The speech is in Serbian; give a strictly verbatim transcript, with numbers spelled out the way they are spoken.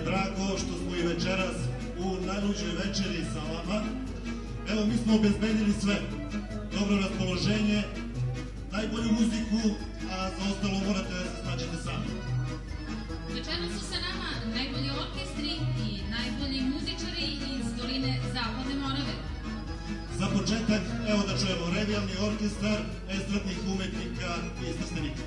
drago što smo i večeras u najluđoj večeri sa vama. Evo, mi smo obezbedili sve. Dobro raspoloženje, najbolju muziku, a za ostalo morate da se snađete sami. Večeras su sa nama najbolji orkestri i najbolji muzičari iz doline Zapadne Morave. Za početak, evo da čujemo revijalni orkestar estradnih umetnika iz Trstenika.